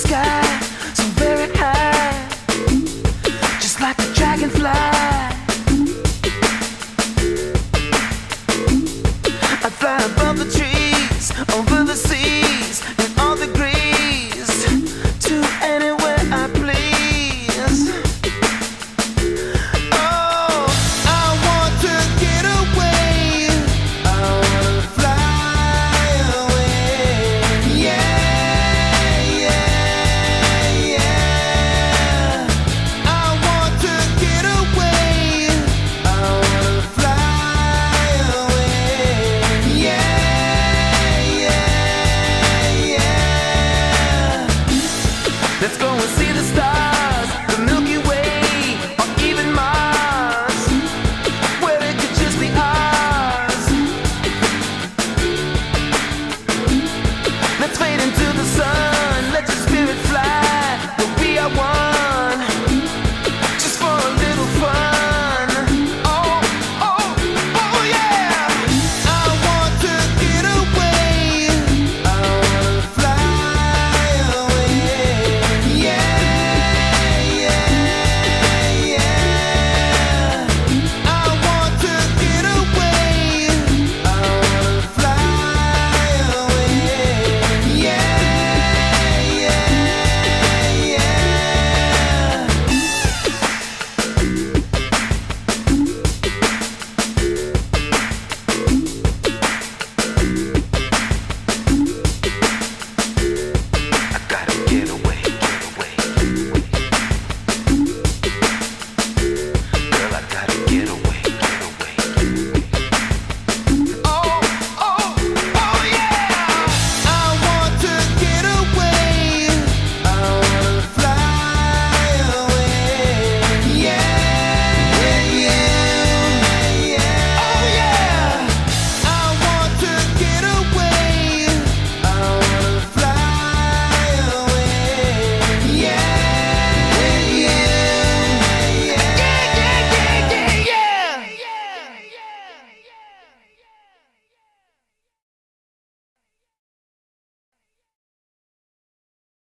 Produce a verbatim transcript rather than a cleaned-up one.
sky, so very high, just like a dragonfly. I fly above the trees, over the seas, in all degrees, to anywhere I please. Oh, I want to get away, I want to fly away. Yeah, yeah, yeah. I want to get away, I want to fly away. Yeah, yeah, yeah. Let's go and see